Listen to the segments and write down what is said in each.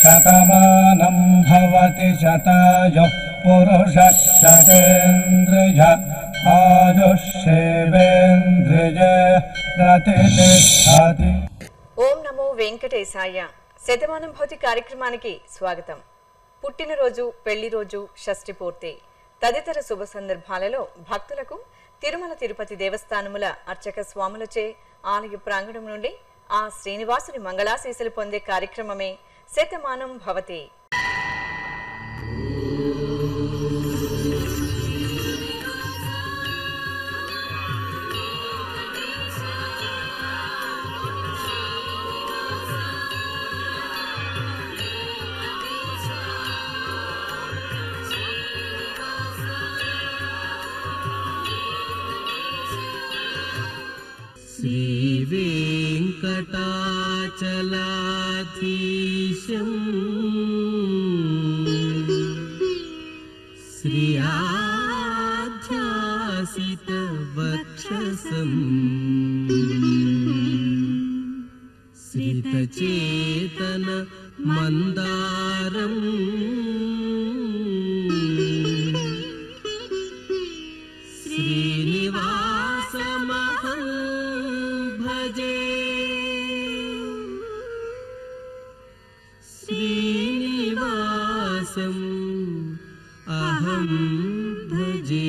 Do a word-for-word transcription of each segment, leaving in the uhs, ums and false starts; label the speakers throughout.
Speaker 1: शतमानम्भवति शतायुः पुरुषः शतेन्द्रिय आयुष्येवेन्द्रिये प्रतिष्ठति।
Speaker 2: ఓం నమో వెంకటేశాయ. శతమానంభవతి కార్యక్రమానికి స్వాగతం. పుట్టినరోజు, పెళ్లి రోజు, షష్ఠి పూర్తి తదితర శుభ సందర్భాలలో భక్తులకు తిరుమల తిరుపతి దేవస్థానముల అర్చక స్వాములచే ఆలయ ప్రాంగణం నుండి ఆ శ్రీనివాసుని మంగళాశీసులు పొందే కార్యక్రమమే శతమానం భవతి.
Speaker 3: श्री वेंकटाचलाधीशं श्री आध्यासित वक्षसं श्रितचेतन मंदारं श्रीनिवासमहं भजे श्रीनिवासम् अहं भजे.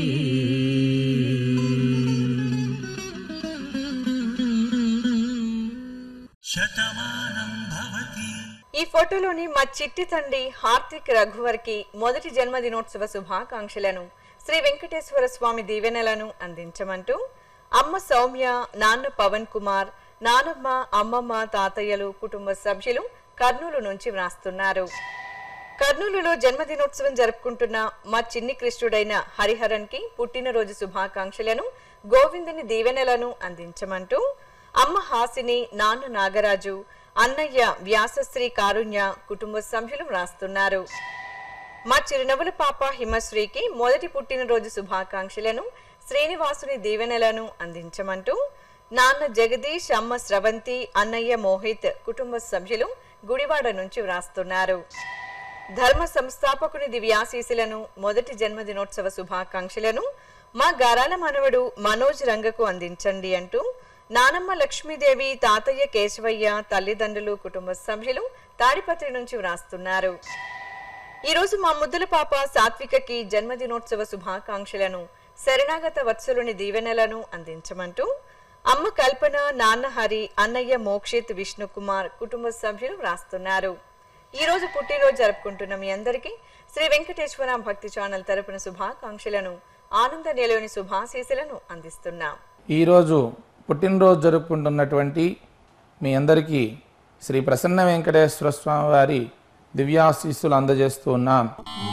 Speaker 3: శతమానం భవతి.
Speaker 2: ఈ ఫోటోలోని మా చిట్టి తండ్రి హార్దిక్ రఘువర్ కి మొదటి జన్మదినోత్సవ శుభాకాంక్షలను, శ్రీ వెంకటేశ్వర స్వామి దీవెనలను అందించమంటూ అమ్మ సౌమ్య, నాన్న పవన్ కుమార్, నానమ్మ, అమ్మమ్మ, తాతయ్యలు, కుటుంబ సభ్యులు కర్నూలు నుంచి వ్రాస్తున్నారు. కర్నూలులో జన్మదినోత్సవం జరుపుకుంటున్న మా చిన్ని కృష్ణుడైన హరిహరన్ కి పుట్టినరోజు శుభాకాంక్షలను, గోవిందుని దీవెనలను అందించమంటూ అమ్మ హాసిని, నాన్న నాగరాజు, అన్నయ్య వ్యాసశ్రీ కారుణ్య కుటుంబ సభ్యులు వ్రాస్తున్నారు. మా చిరునవ్వుల పాప హిమశ్రీకి మొదటి పుట్టినరోజు శుభాకాంక్షలను, శ్రీనివాసుని దీవెనలను అందించమంటూ నాన్న జగదీష్, అమ్మ స్రవంతి, అన్నయ్య మోహిత్ కుటుంబ సభ్యులు గుడివాడ నుంచి వ్రాస్తున్నారు. ధర్మ సంస్థాపకుని దివ్యాశీసులను, మొదటి జన్మదినోత్సవ శుభాకాంక్షలను మా గారాల మనవడు మనోజ్ రంగకు అందించండి అంటూ నానమ్మ లక్ష్మీదేవి, తాతయ్య కేశవయ్య, తల్లిదండ్రులు కుటుంబ సభ్యులు తాడిపత్రి నుంచి వ్రాస్తున్నారు. ఈ రోజు మా ముద్దుల పాప సాత్వికకి జన్మదినోత్సవ శుభాకాంక్షలను, శరణాగత వత్సలుని దీవెనలను అందించమంటూ అమ్మ కల్పన, నాన్న హరి, అన్నయ్య మోక్షిత్, విష్ణుకుమార్ కుటుంబ సభ్యులు వ్రాస్తున్నారు. ఈ రోజు పుట్టినరోజు జరుపుకుంటున్న మీ అందరికీ శ్రీ వెంకటేశ్వర భక్తి ఛానల్ తరపున శుభాకాంక్షలను, ఆనంద నిలయని శుభాశీసులను అందిస్తున్నాం.
Speaker 4: ఈరోజు పుట్టినరోజు జరుపుకుంటున్నటువంటి మీ అందరికీ శ్రీ ప్రసన్న వెంకటేశ్వర స్వామి వారి దివ్యాశీస్సులు అందజేస్తూ ఉన్నాం.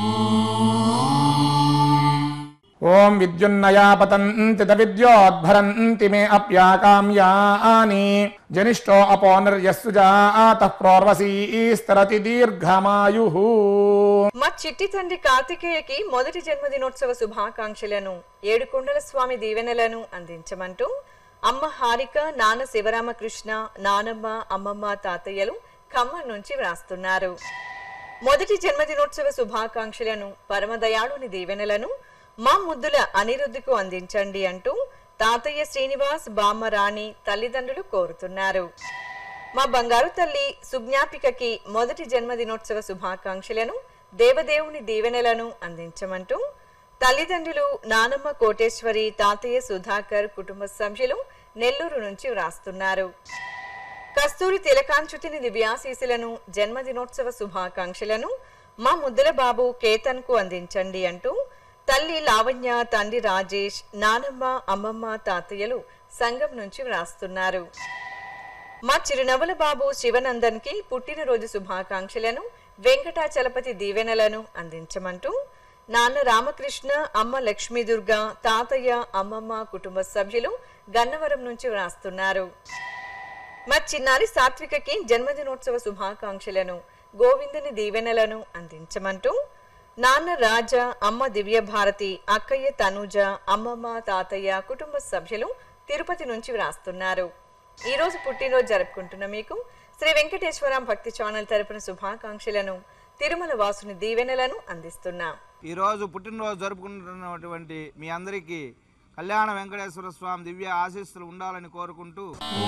Speaker 4: ఓం విద్యున్నయా పతంతి విద్యోద్భరంతి మే అప్యాకామ్యాని జనిష్టో అపోనర్యస్సుజాతః ప్రోర్వసీస్తరతి దీర్ఘమాయుః.
Speaker 2: మా చిట్టి తండ్రి కార్తికేయకి మొదటి జన్మదినోత్సవ శుభాకాంక్షలను, ఏడుకొండల స్వామి దీవెనలను అందించమంటూ అమ్మ హారిక, నాన్న శివరామకృష్ణ, నానమ్మ, అమ్మమ్మ, తాతయ్యలు ఖమ్మం నుంచి వ్రాస్తున్నారు. మొదటి జన్మదినోత్సవ శుభాకాంక్షలను, పరమదయాళుని దీవెనలను మా ముద్దుల అనిరుద్ధికు అందించండి అంటూ తాతయ్య శ్రీనివాస్, బామ్మ రాణి తల్లిదండ్రులు కోరుతున్నారు. మా బంగారు తల్లి సుజ్ఞాపికకి మొదటి జన్మదినోత్సవ శుభాకాంక్షలను, దేవదేవుని దీవెనలను అందించమంటూ తల్లిదండ్రులు నానమ్మ కోటేశ్వరి, తాతయ్య సుధాకర్ కుటుంబ సభ్యులు నెల్లూరు నుంచి వ్రాస్తున్నారు. కస్తూరి తిలకాంచుతిని దివ్యాశీసులను, జన్మదినోత్సవ శుభాకాంక్షలను మా ముద్దుల బాబు కేతన్ కు అందించండి అంటూ తల్లి లావణ్య, తండ్రి రాజేష్, నానమ్మ, అమ్మమ్మ, తాతయ్యలు సంఘం నుంచి వ్రాస్తున్నారు. మా చిరునవ్వుల బాబు శివనందన్ కి పుట్టినరోజు శుభాకాంక్షలను, వెంకటాచలపతి దీవెనలను అందించమంటూ నాన్న రామకృష్ణ, అమ్మ లక్ష్మీ దుర్గా, తాతయ్య, అమ్మమ్మ కుటుంబ సభ్యులు గన్నవరం నుంచి వ్రాస్తున్నారు. మా చిన్నారి సాత్వికకి జన్మదినోత్సవ శుభాకాంక్షలను, గోవిందుని దీవెనలను అందించమంటూ నాన్న రాజా, అమ్మ దివ్య భారతి, అక్కయ్య తనుజ, అమ్మమ్మ, తాతయ్య కుటుంబ సభ్యులు తిరుపతి నుంచి వ్రాస్తున్నారు. ఈ రోజు పుట్టినరోజు జరుపుకుంటున్న మీకు శ్రీ వెంకటేశ్వర భక్తి ఛానల్ తరపున శుభాకాంక్షలను, తిరుమల వాసుని దీవెనలను అందిస్తున్నాం.
Speaker 5: ఈరోజు పుట్టినరోజు జరుపుకుంటున్నటువంటి మీ అందరికీ కళ్యాణ వెంకటేశ్వర స్వామి దివ్య ఆశీస్సులు ఉండాలని కోరుకుంటూ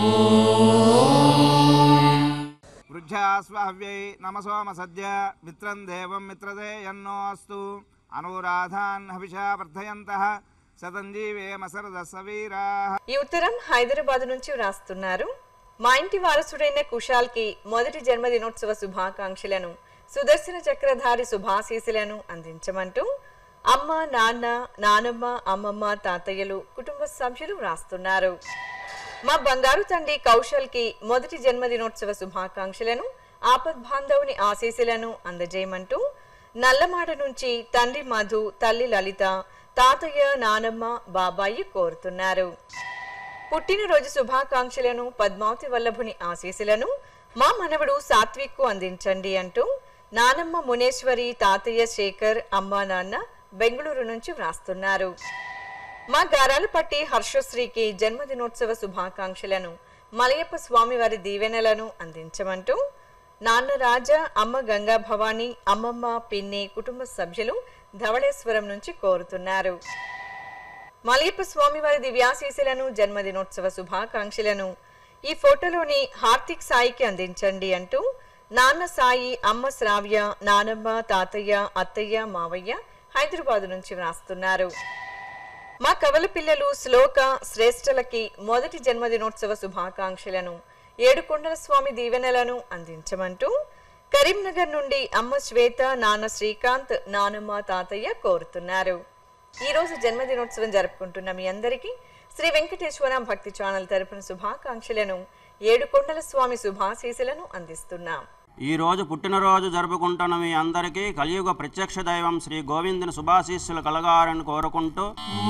Speaker 5: వృద్ధ్యాస్వాహ్యై నమసోమ సద్య మిత్రం దేవం మిత్రదే ఎన్నోస్తు అనురాధాన్ హవిషా వర్ధయంతః శతంజీవేమ సరద సవీరా. ఈ
Speaker 2: ఉత్తరం హైదరాబాద్ నుంచి వ్రాస్తున్నారు. మా ఇంటి వారసుడైన కుశాల్ కి మొదటి జన్మదినోత్సవ శుభాకాంక్షలను, సుదర్శన చక్రధారి శుభాశీసులను అందించమంటూ అమ్మ, నాన్న, నానమ్మ, అమ్మమ్మ, తాతయ్యలు, కుటుంబ సభ్యులు వ్రాస్తున్నారు. మా బంగారు తండ్రి కౌశల్ కి మొదటి జన్మదినోత్సవ శుభాకాంక్షలను, ఆపద్బాంధవుని ఆశీస్సులను అందజేయమంటూ నల్లమాడ నుంచి తండ్రి మధు, తల్లి లలిత, తాతయ్య, నానమ్మ, బాబాయి కోరుతున్నారు. పుట్టినరోజు శుభాకాంక్షలను, పద్మావతి వల్లభుని ఆశీస్సులను మా మనవడు సాత్విక్ కు అందించండి అంటూ నానమ్మ మునేశ్వరి, తాతయ్య శేఖర్, అమ్మ నాన్న బెంగళూరు నుంచి వ్రాస్తున్నారు. మా గారాలపట్టి హర్షశ్రీకి జన్మదినోత్సవ శుభాకాంక్షలను, మలయప్ప స్వామి వారి దీవెనలను అందించమంటూ నాన్న రాజా, అమ్మ గంగా భవాని, అమ్మమ్మ, పిన్ని, కుటుంబ సభ్యులు ధవళేశ్వరం నుంచి కోరుతున్నారు. మలయప్ప స్వామి వారి దివ్యాశీసులను, జన్మదినోత్సవ శుభాకాంక్షలను ఈ ఫోటోలోని హార్దిక్ సాయికి అందించండి అంటూ నాన్న సాయి, అమ్మ శ్రావ్య, నానమ్మ, తాతయ్య, అత్తయ్య, మావయ్య హైదరాబాద్ నుంచి వ్రాస్తున్నారు. మా కవల పిల్లలు శ్లోక, శ్రేష్టలకి మొదటి జన్మదినోత్సవ శుభాకాంక్షలను, ఏడుకొండల స్వామి దీవెనలను అందించమంటూ కరీంనగర్ నుండి అమ్మ శ్వేత, నాన్న శ్రీకాంత్, నానమ్మ, తాతయ్య కోరుతున్నారు. ఈ రోజు జన్మదినోత్సవం జరుపుకుంటున్న మీ అందరికీ శ్రీ వెంకటేశ్వర భక్తి ఛానల్ తరపున శుభాకాంక్షలను, ఏడుకొండల స్వామి శుభాశీసులను అందిస్తున్నాం.
Speaker 6: ఈ రోజు పుట్టినరోజు జరుపుకుంటున్న మీ అందరికీ కలియుగ ప్రత్యక్ష దైవం శ్రీ గోవిందుని శుభాశీస్సులు కలగాలని కోరుకుంటూ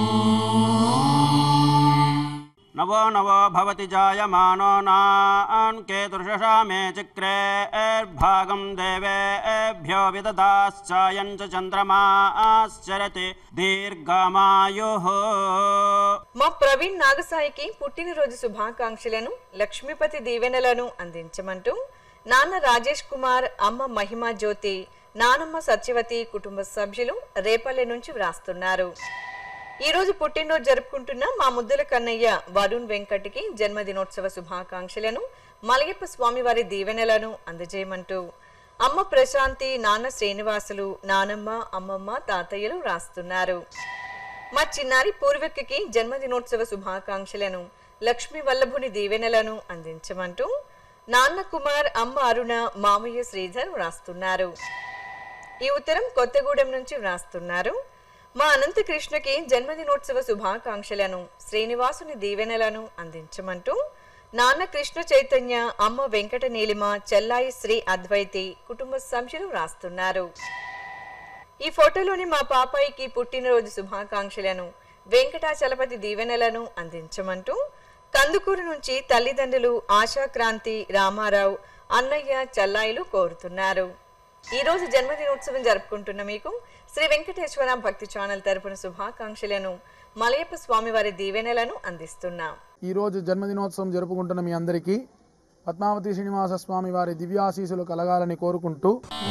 Speaker 6: నవో నవో భవతి జాయమానో నాన్ కేతుర్షశామే చక్రే భాగం దేవేభ్యో విదదాశ్చాయం చ చంద్రమాశ్చరతి దీర్ఘమాయుః.
Speaker 2: మా ప్రవీణ్ నాగసాయికి పుట్టినరోజు శుభాకాంక్షలను, లక్ష్మీపతి దీవెనలను అందించమంటూ నాన్న రాజేష్ కుమార్, అమ్మ మహిమా జ్యోతి, నానమ్మ సత్యవతి, కుటుంబ సభ్యులు రేపల్లె నుంచి వ్రాస్తున్నారు. ఈ రోజు పుట్టినరోజు జరుపుకుంటున్న మా ముద్దుల కన్నయ్య వరుణ్ వెంకట్కి జన్మదినోత్సవ శుభాకాంక్షలను, మలయప్ప స్వామి వారి దీవెనలను అందజేయమంటూ అమ్మ ప్రశాంతి, నాన్న శ్రీనివాసులు, నానమ్మ, అమ్మమ్మ, తాతయ్యలు వ్రాస్తున్నారు. మా చిన్నారి పూర్వీకుకి జన్మదినోత్సవ శుభాకాంక్షలను, లక్ష్మీ వల్లభుని దీవెనలను అందించమంటూ నాన్న కుమార్, అమ్మ అరుణ, మామయ్య శ్రీధర్ వ్రాస్తున్నారు. ఈ ఉత్తరం కొత్తగూడెం నుంచి వ్రాస్తున్నారు. మా అనంత కృష్ణకి జన్మదినోత్సవ శుభాకాంక్షలను, శ్రీనివాసుని దీవెనలను అందించమంటూ నాన్న కృష్ణ చైతన్య, అమ్మ వెంకట నీలిమ, చెల్లాయి శ్రీ అద్వైతి, కుటుంబ సభ్యులు వ్రాస్తున్నారు. ఈ ఫోటోలోని మా పాపాయికి పుట్టినరోజు శుభాకాంక్షలను, వెంకటాచలపతి దీవెనలను అందించమంటూ కందుకూరు నుంచి తల్లిదండ్రులు ఆశాక్రాంతి, రామారావు, అన్నయ్య, చెల్లాయిలు కోరుతున్నారు. ఈ రోజు జన్మదినోత్సవం జరుపుకుంటున్న మీకు శ్రీ వెంకటేశ్వర భక్తి ఛానల్ తరపున శుభాకాంక్షలను, మలయప్ప స్వామి వారి దీవెనలను అందిస్తున్నాం.
Speaker 4: ఈ రోజు జన్మదినోత్సవం జరుపుకుంటున్న మీ అందరికీ పద్మావతి శ్రీనివాస స్వామి వారి దివ్యాశీసులు కలగాలని కోరుకుంటూ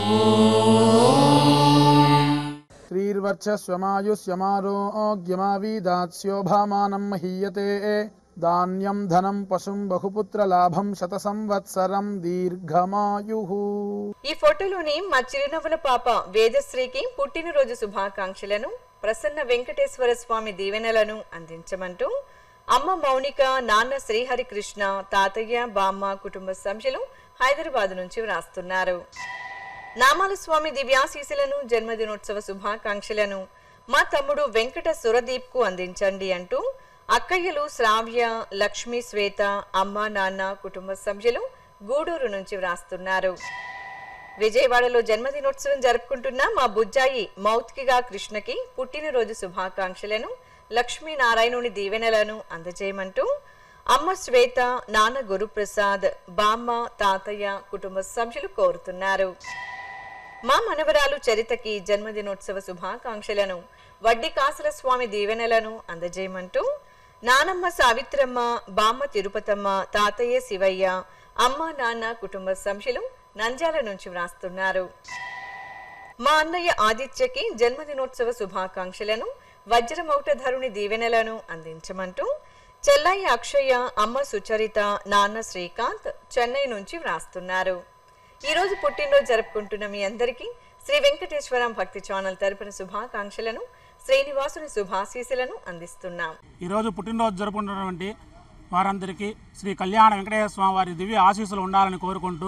Speaker 4: శ్రీర్వర్చస్వమాయుష్యమారోగ్యమావీదాస్యోభామానం మహీయతే ధాన్యం ధనం పశుం బహుపుత్ర లాభం శత సంవత్సరం దీర్ఘమాయుః.
Speaker 2: ఈ ఫోటోలోని మా చిరునవ్వుల పాప వేదశ్రీకి పుట్టినరోజు శుభాకాంక్షలను, ప్రసన్న వెంకటేశ్వర స్వామి దీవెనలను అందించమంటూ అమ్మ మౌనిక, నాన్న శ్రీహరి కృష్ణ, తాతయ్య, బామ్మ, కుటుంబ సభ్యులు హైదరాబాద్ నుంచి వ్రాస్తున్నారు. నామాల స్వామి దివ్యాశీసులను, జన్మదినోత్సవ శుభాకాంక్షలను మా తమ్ముడు వెంకట సురదీప్ కు అందించండి అంటూ అక్కయ్యలు శ్రావ్య, లక్ష్మి, శ్వేత, అమ్మ నాన్న, కుటుంబ సభ్యులు గూడూరు నుంచి వ్రాస్తున్నారు. విజయవాడలో జన్మదినోత్సవం జరుపుకుంటున్న మా బుజ్జాయి మౌత్కిగా కృష్ణకి పుట్టినరోజు శుభాకాంక్షలను, లక్ష్మీనారాయణుని దీవెనలను అందజేయమంటూ అమ్మ శ్వేత, నాన్న గురుప్రసాద్, బామ్మ, తాతయ్య, కుటుంబ సభ్యులు కోరుతున్నారు. మా మనవరాలు చరితకి జన్మదినోత్సవ శుభాకాంక్షలను, వడ్డీ కాసుల స్వామి దీవెనలను అందజేయమంటూ నానమ్మ సావిత్రమ్మ, బామ్మ తిరుపతమ్మ, తాతయ్య శివయ్య, అమ్మ నాన్న కుటుంబ సభ్యులు నంద్యాల నుంచి వ్రాస్తున్నారు. మా అన్నయ్య ఆదిత్యకి జన్మదినోత్సవ శుభాకాంక్షలను, వజ్రమౌటధరుని దీవెనలను అందించమంటూ చెల్లాయి అక్షయ్య, అమ్మ సుచరిత, నాన్న శ్రీకాంత్ చెన్నై నుంచి వ్రాస్తున్నారు. ఈరోజు పుట్టినరోజు జరుపుకుంటున్న మీ అందరికీ శ్రీ వెంకటేశ్వర భక్తి ఛానల్ తరపున శుభాకాంక్షలను, శ్రీనివాసుని శుభాశీస్సులను అందిస్తున్నాం.
Speaker 7: ఈరోజు పుట్టినరోజు జరుపుకుంటున్నటువంటి వారందరికీ శ్రీ కళ్యాణ వెంకటేశ్వర స్వామి వారి దివ్య ఆశీస్సులు ఉండాలని కోరుకుంటూ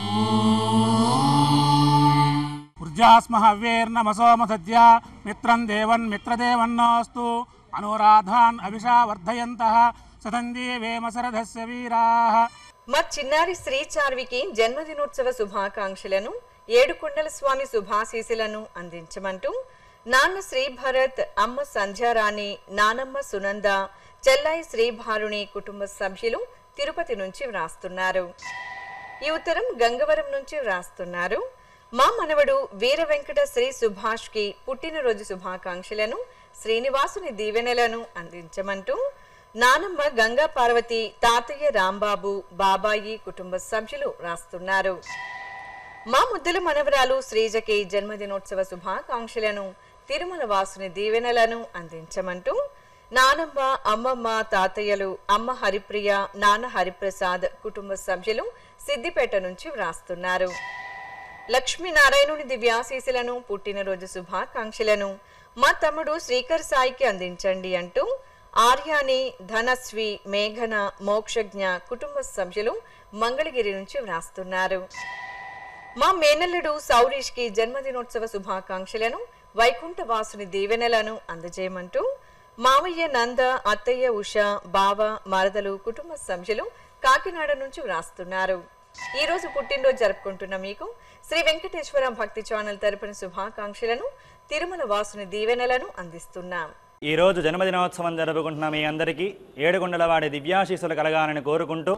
Speaker 7: ఉర్జాస్మహ అవ్యేర్నమసోమ సద్య మిత్రం దేవన్ మిత్రదేవన్నోస్తు అనురాధాన్ అభిషా వర్ధయంతః సతంజీవేమసరథస్య వీరాః.
Speaker 2: మా చిన్నారి శ్రీ చార్వికి జన్మదినోత్సవ శుభాకాంక్షలను, ఏడుకొండల స్వామి శుభాశీస్సులను అందించమంటూ నాన్న శ్రీ భరత్, అమ్మ సంధ్యారాణి, నానమ్మ సునంద, చెల్లాయి శ్రీభారుని కుటుంబ సభ్యులు తిరుపతి నుంచి వ్రాస్తున్నారు. ఈ ఉత్తరం గంగవరం నుంచి వ్రాస్తున్నారు. మా మనవడు వీర వెంకట శ్రీ సుభాష్ కి పుట్టినరోజు శుభాకాంక్షలను, శ్రీనివాసుని దీవెనలను అందించమంటూ నానమ్మ గంగా పార్వతి, తాతయ్య రాంబాబు, బాబాయి కుటుంబ సభ్యులు రాస్తున్నారు. మా ముద్దుల మనవరాలు శ్రీజకి జన్మదినోత్సవ శుభాకాంక్షలను, తిరుమల వాసుని దీవెనలను అందించమంటూ నానమ్మ, అమ్మమ్మ, తాతయ్యలు, అమ్మ హరిప్రియ, నాన్న హరిప్రసాద్ కుటుంబ సభ్యులు సిద్దిపేట నుంచి వ్రాస్తున్నారు. లక్ష్మీనారాయణుని దివ్యాశీసులను, పుట్టినరోజు శుభాకాంక్షలను మా తమ్ముడు శ్రీకర్ సాయికి అందించండి అంటూ ఆర్యాని, ధనస్వి, మేఘన, మోక్షజ్ఞ కుటుంబ సభ్యులు మంగళగిరి నుంచి వ్రాస్తున్నారు. మా మేనల్లుడు సౌరీష్ కి జన్మదినోత్సవ శుభాకాంక్షలను, వైకుంఠ వాసుని దీవెనలను అందజేయమంటూ మావయ్య నంద, అత్తయ్య ఉష, బావ, మరదలు కుటుంబ సభ్యులు కాకినాడ నుంచి వ్రాస్తున్నారు. ఈ రోజు పుట్టినరోజు జరుపుకుంటున్న మీకు శ్రీ వెంకటేశ్వర భక్తి ఛానల్ తరపున శుభాకాంక్షలను, తిరుమల వాసుని దీవెనలను అందిస్తున్నాం.
Speaker 8: ఈ రోజు జన్మదినోత్సవం జరుపుకుంటున్న మీ అందరికీ ఏడుకొండలవాడి దివ్యాశీస్సులు కలగాలని కోరుకుంటూ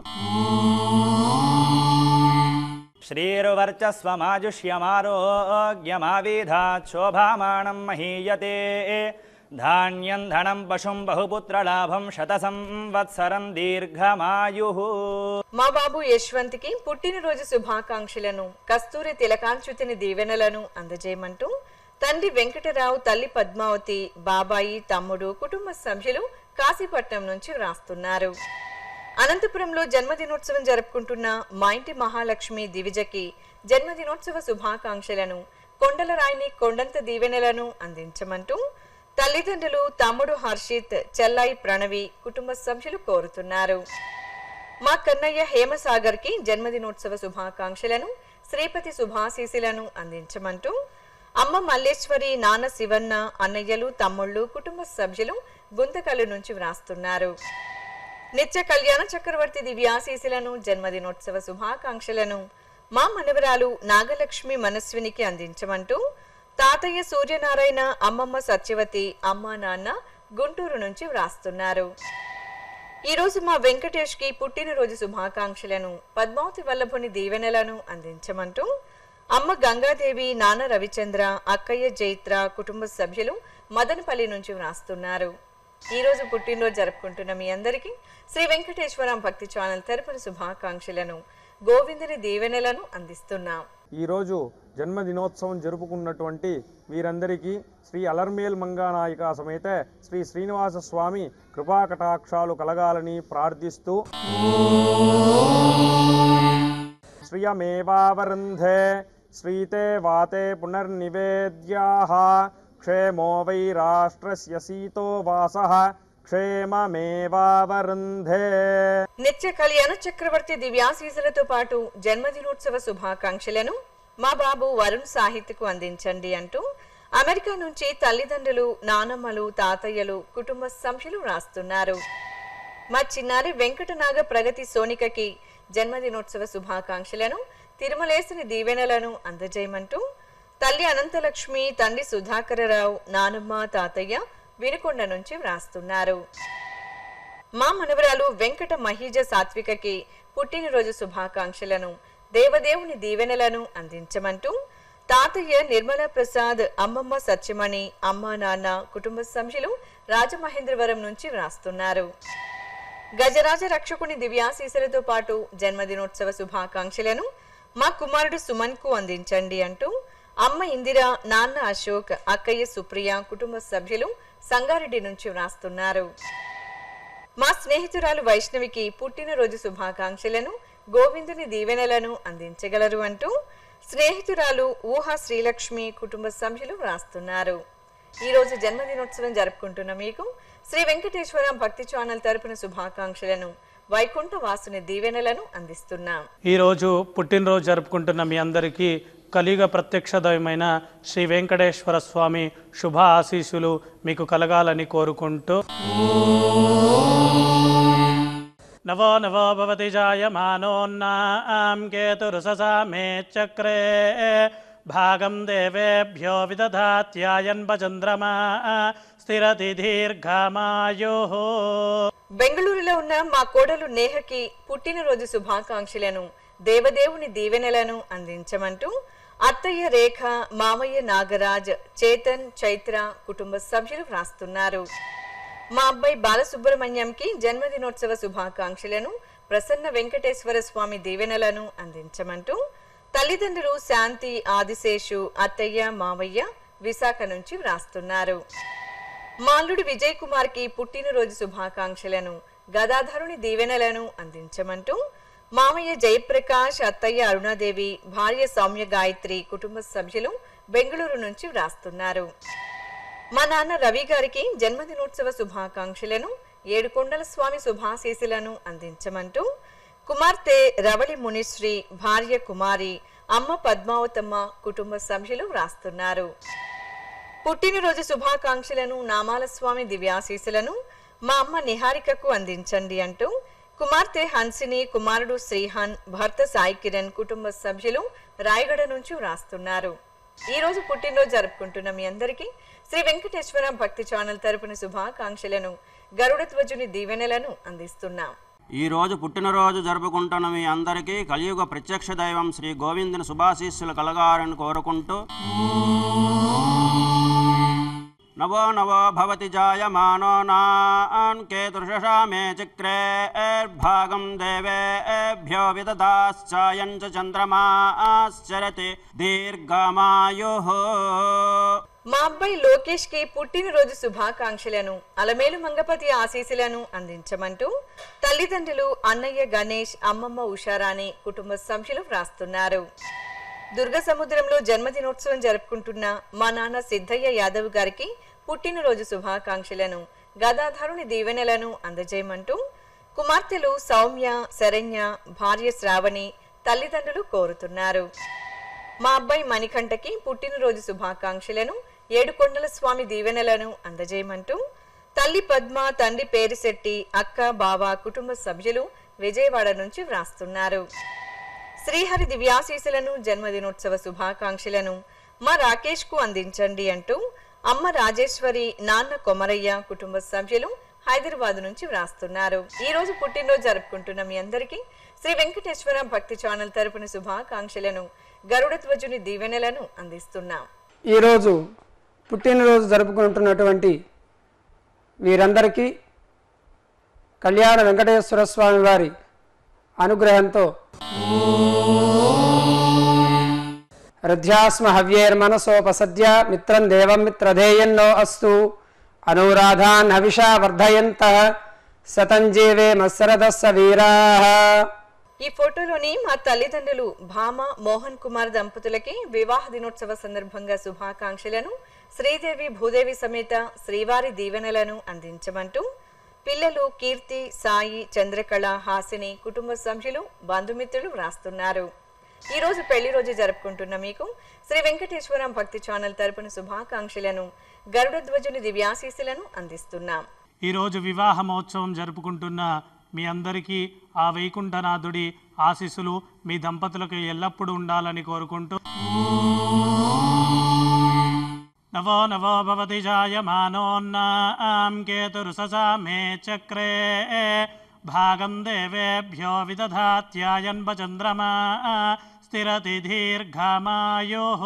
Speaker 8: శ్రీరువర్చస్వమాజుష్యమారోగ్యమావిధాత్ శోభామానం మహీయతే ధాన్యం ధనం పశుం బహుపుత్రలాభం శత సంవత్సరం దీర్ఘమాయుః.
Speaker 2: మా బాబు యశ్వంత్ కి పుట్టినరోజు శుభాకాంక్షలను, కస్తూరి తిలకాంచుతిని దీవెనలను అందజేయమంటూ తండ్రి వెంకటరావు, తల్లి పద్మావతి, బాబాయి, తమ్ముడు కుటుంబ సభ్యులు కాశీపట్నం నుంచి వ్రాస్తున్నారు. అనంతపురంలో జన్మదినోత్సవం జరుపుకుంటున్న మా ఇంటి మహాలక్ష్మి దివిజకి జన్మదినోత్సవ శుభాకాంక్షలను, కొండలరాయిని కొండంత దీవెనలను అందించమంటూ తల్లిదండ్రులు, తమ్ముడు హర్షిత్, చెల్లాయి ప్రణవి కుటుంబ సభ్యులు కోరుతున్నారు. మా కన్నయ్య హేమసాగర్ కి జన్మదినోత్సవ శుభాకాంక్షలను, శ్రీపతి శుభాశీసులను అందించమంటూ అమ్మ మల్లేశ్వరి, నాన్న శివన్న, అన్నయ్యలు, తమ్ముళ్ళు కుటుంబ సభ్యులు గుంతకల్లు నుంచి వ్రాస్తున్నారు. నిత్య కళ్యాణ చక్రవర్తి దివ్యాశీసులను, జన్మదినోత్సవ శుభాకాంక్షలను మా మనవరాలు నాగలక్ష్మి మనస్వినికి అందించమంటూ తాతయ్య సూర్యనారాయణ, అమ్మమ్మ సత్యవతి, అమ్మ నాన్న గుంటూరు నుంచి వ్రాస్తున్నారు. ఈ రోజు మా వెంకటేష్ కి పుట్టినరోజు శుభాకాంక్షలను, పద్మావతి వల్లభుని దీవెనలను అందించమంటూ అమ్మ గంగాదేవి, నాన్న రవిచంద్ర, అక్కయ్య జైత్ర కుటుంబ సభ్యులు మదనపల్లి నుంచి వ్రాస్తున్నారు. ఈ రోజు పుట్టినరోజు జరుపుకుంటున్న మీ అందరికీ శ్రీ వెంకటేశ్వర భక్తి ఛానల్ తరపున శుభాకాంక్షలను, గోవిందుని దీవెనలను అందిస్తున్నాం.
Speaker 9: ఈరోజు జన్మదినోత్సవం జరుపుకున్నటువంటి వీరందరికీ శ్రీ అలర్మేల్ మంగానాయిక సమేత శ్రీ శ్రీనివాస స్వామి కృపాకటాక్షాలు కలగాలని ప్రార్థిస్తూ శ్రియమేవావరుంధే శ్రీతే వాతే పునర్నివేద్యాః క్షేమో వై రాష్ట్రస్య సీతో వాసః క్షేమమేవావరుంధే.
Speaker 2: నిత్య కళ్యాణ చక్రవర్తి దివ్యాశీసులతో పాటు జన్మదినోత్సవ శుభాకాంక్షలను మా బాబు వరుణ్ సాహిత్యకు అందించండి అంటూ అమెరికా నుంచి తల్లిదండ్రులు, నానమ్మలు, తాతయ్యలు కుటుంబ సభ్యులు రాస్తున్నారు. మా చిన్నారి వెంకటనాగ ప్రగతి సోనికకి జన్మదినోత్సవ శుభాకాంక్షలను, తిరుమలేసుని దీవెనలను అందజేయమంటూ తల్లి అనంతలక్ష్మి, తండ్రి సుధాకరరావు, నానమ్మ, తాతయ్య వినుకొండ నుంచి వ్రాస్తున్నారు. మా మనవరాలు వెంకట మహీజ సాత్వికకి పుట్టినరోజు శుభాకాంక్షలను, దేవదేవుని దీవెనలను అందించమంటూ తాతయ్య నిర్మలా ప్రసాద్, అమ్మమ్మ సత్యమణి, అమ్మ నాన్న కుటుంబ సభ్యులు రాజమహేంద్రవరం నుంచి వ్రాస్తున్నారు. గజరాజ రక్షకుని దివ్యాశీసులతో పాటు జన్మదినోత్సవ శుభాకాంక్షలను మా కుమారుడు సుమన్ కు అందించండి అంటూ అమ్మ ఇందిర, నాన్న అశోక్, అక్కయ్య సుప్రియ కుటుంబ సభ్యులు సంగారెడ్డి నుంచి వ్రాస్తున్నారు. మా స్నేహితురాలు వైష్ణవికి పుట్టినరోజు శుభాకాంక్షలను, గోవిందుని దీవెనలను అందించగలరు అంటూ స్నేహితురాలు ఊహా శ్రీలక్ష్మి కుటుంబ సభ్యులు వ్రాస్తున్నారు. ఈ రోజు జన్మదినోత్సవం జరుపుకుంటున్న మీకు శ్రీ వెంకటేశ్వర భక్తి ఛానల్ తరపున శుభాకాంక్షలను, వైకుంఠ వాసుని దీవెనలను అందిస్తున్నాం.
Speaker 10: ఈరోజు పుట్టినరోజు జరుపుకుంటున్న మీ అందరికీ కలియుగ ప్రత్యక్ష దైవమైన శ్రీ వెంకటేశ్వర స్వామి శుభ ఆశీస్సులు మీకు కలగాలని కోరుకుంటూ నవో నవో భవతి జాయమానోన్నాం కేతురుససా మే చక్రే భాగం దేవేభ్యో విదధాత్యాయన్పచంద్రమా స్థిరతి దీర్ఘమాయుః.
Speaker 2: బెంగళూరులో ఉన్న మా కోడలు నేహకి పుట్టినరోజు శుభాకాంక్షలను, దేవదేవుని దీవెనలను అందించమంటూ అత్తయ్య రేఖ, మామయ్య నాగరాజ్, చేతన్, చైత్ర కుటుంబ సభ్యులు వ్రాస్తున్నారు. మా అబ్బాయి బాలసుబ్రహ్మణ్యంకి జన్మదినోత్సవ శుభాకాంక్షలను, ప్రసన్న వెంకటేశ్వర స్వామి దీవెనలను అందించమంటూ తల్లిదండ్రులు శాంతి, ఆదిశేషు, అత్తయ్య, మావయ్య విశాఖ నుంచి వ్రాస్తున్నారు. మా అల్లుడు విజయ్ కుమార్ కి పుట్టినరోజు శుభాకాంక్షలను, గదాధరుని దీవెనలను అందించమంటూ మామయ్య జయప్రకాష్, అత్తయ్య అరుణాదేవి, భార్య సౌమ్య గాయత్రి కుటుంబ సభ్యులు బెంగళూరు నుంచి వ్రాస్తున్నారు. మా నాన్న రవి గారికి జన్మదినోత్సవ శుభాకాంక్షలను, ఏడుకొండల స్వామి శుభాశీసులను అందించమంటూ కుమార్తె రవళి మునిశ్రీ, భార్య కుమారి, అమ్మ పద్మావతమ్మ కుటుంబ సభ్యులు వ్రాస్తున్నారు. పుట్టినరోజు శుభాకాంక్షలను, నామాల స్వామి దివ్యాశీసులను మా అమ్మ నిహారికకు అందించండి అంటూ కుమార్తె హన్సిని, కుమారుడు శ్రీహన్, భర్త సాయి కిరణ్ కుటుంబ సభ్యులు రాయగడ నుంచి వ్రాస్తున్నారు. ఈ రోజు పుట్టినరోజు జరుపుకుంటున్న మీ అందరికీ శ్రీ వెంకటేశ్వర భక్తి ఛానల్ తరపున శుభాకాంక్షలను, గరుడ ధ్వజుని దీవెనలను అందిస్తున్నాం.
Speaker 6: ఈ రోజు పుట్టినరోజు జరుపుకుంటున్న మీ అందరికీ కలియుగ ప్రత్యక్ష దైవం శ్రీ గోవిందుని శుభాశీస్సులు కలగాలని కోరుకుంటూ నవో నవో భవతి జాయమానో నాన్ కేతుర్షషా మే చక్రే భాగం దేవేభ్యో విదధాశ్చాయం చ చంద్రమాశ్చరతి దీర్ఘమాయుః.
Speaker 2: మా అబ్బాయి లోకేష్ కి పుట్టినరోజు శుభాకాంక్షలను, అలమేలు మంగపతి ఆశీస్సులను అందించమంటూ తల్లిదండ్రులు అన్నయ్య గణేష్, అమ్మమ్మ ఉషారాణి కుటుంబ సభ్యులు వ్రాస్తున్నారు. దుర్గ సముద్రంలో జన్మదినోత్సవం జరుపుకుంటున్న మా నాన్న సిద్ధయ్య యాదవ్ గారికి పుట్టినరోజు శుభాకాంక్షలను, గదాధరుని దీవెనలను అందజేయమంటూ కుమార్తెలు సౌమ్య, శరణ్య, భార్య శ్రావణి తల్లిదండ్రులు కోరుతున్నారు. మా అబ్బాయి మణికంఠకి పుట్టినరోజు శుభాకాంక్షలను, ఏడుకొండల స్వామి దీవెనలను అందజేయమంటూ తల్లి పద్మ, తండ్రి పేరిశెట్టి, అక్క, బావ కుటుంబ సభ్యులు విజయవాడ నుంచి వ్రాస్తున్నారు. శ్రీహరి దివ్యాశీసులను, జన్మదినోత్సవ శుభాకాంక్షలను మా రాకేష్ కు అందించండి అంటూ అమ్మ రాజేశ్వరి, నాన్న కొమరయ్య కుటుంబ సభ్యులు హైదరాబాద్ నుంచి వ్రాస్తున్నారు. ఈ రోజు పుట్టినరోజు జరుపుకుంటున్న మీ అందరికీ శ్రీ వెంకటేశ్వర భక్తి ఛానల్ తరపున శుభాకాంక్షలను, గరుడ ధ్వజుని దీవెనలను అందిస్తున్నాం.
Speaker 11: ఈరోజు పుట్టినరోజు జరుపుకుంటున్నటువంటి వీరందరికీ కళ్యాణ వెంకటేశ్వర స్వామి వారి అనుగ్రహంతో హృద్యాస్మ హవ్యేర్మనసోపసద్య మిత్రం దేవం మిత్రధేయన్నో అస్తు అనురాధాన్ హవిషా వర్ధయంతః సతంజీవే మత్సరదస్స వీరాః.
Speaker 2: ఈ ఫోటోలోని మా తల్లిదండ్రులు భామ మోహన్ కుమార్ దంపతులకి వివాహ దినోత్సవ సందర్భంగా శుభాకాంక్షలను, శ్రీదేవి భూదేవి సమేత శ్రీవారి దీవెనలను అందించమంటూ పిల్లలు కీర్తి, సాయి, చంద్రకళ, హాసిని కుటుంబ సభ్యులు బంధుమిత్రులు వ్రాస్తున్నారు. ఈ రోజు పెళ్లి రోజు జరుపుకుంటున్న మీకు శ్రీ వెంకటేశ్వర భక్తి ఛానల్ తరపున శుభాకాంక్షలను, గరుడ ధ్వజుని దివ్యాశీస్సులను అందిస్తున్నాం.
Speaker 10: ఈరోజు వివాహ మహోత్సవం జరుపుకుంటున్న మీ అందరికీ ఆ వైకుంఠనాథుడి ఆశీస్సులు మీ దంపతులకు ఎల్లప్పుడూ ఉండాలని కోరుకుంటూ నవో నవో భవతి జాయమానోన్నాం కేతురుససా మే చక్రే భాగం దేవేభ్యో విదధాత్యాయన్పచంద్రమా స్థిరతి దీర్ఘమాయుః.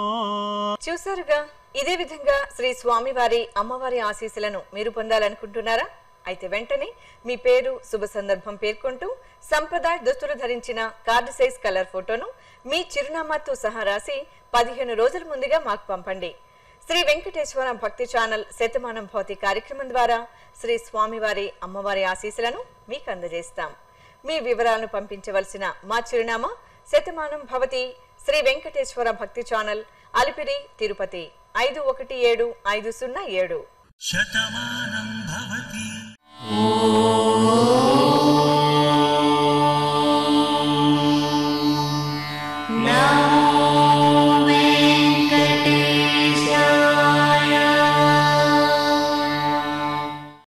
Speaker 2: చూసారుగా, ఇదే విధంగా శ్రీ స్వామివారి, అమ్మవారి ఆశీస్సులను మీరు పొందాలనుకుంటున్నారా? అయితే వెంటనే మీ పేరు, శుభ సందర్భం పేర్కొంటూ సంప్రదాయ దుస్తులు ధరించిన కార్డు సైజ్ కలర్ ఫోటోను మీ చిరునామాతో సహా రాసి పదిహేను రోజుల ముందుగా మాకు పంపండి. శ్రీ వెంకటేశ్వర భక్తి ఛానల్ శతమానంభవతి కార్యక్రమం ద్వారా శ్రీ స్వామివారి అమ్మవారి ఆశీస్సులను మీకు అందజేస్తాం. మీ వివరాలను పంపించవలసిన మా చిరునామా శతమానంభవతి, శ్రీ వెంకటేశ్వర భక్తి ఛానల్, అలిపిరి, తిరుపతి ఐదు ఒకటి ఏడు ఐదు సున్నా ఏడు.
Speaker 3: శతమానం భవతి.